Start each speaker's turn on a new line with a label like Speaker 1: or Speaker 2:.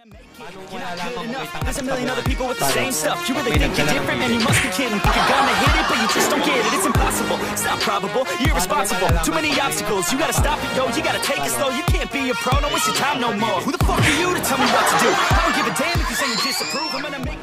Speaker 1: You're not good enough. There's a million other people with the same stuff. You really think you're different, man? You must be kidding. Think you're gonna hit it, but you just don't get it. It's impossible. It's not probable. You're irresponsible. Too many obstacles. You gotta stop it, yo. You gotta take it slow. You can't be a pro. Don't waste your time no more. Who the fuck are you to tell me what to do? I don't give a damn if you say you disapprove. I'm gonna make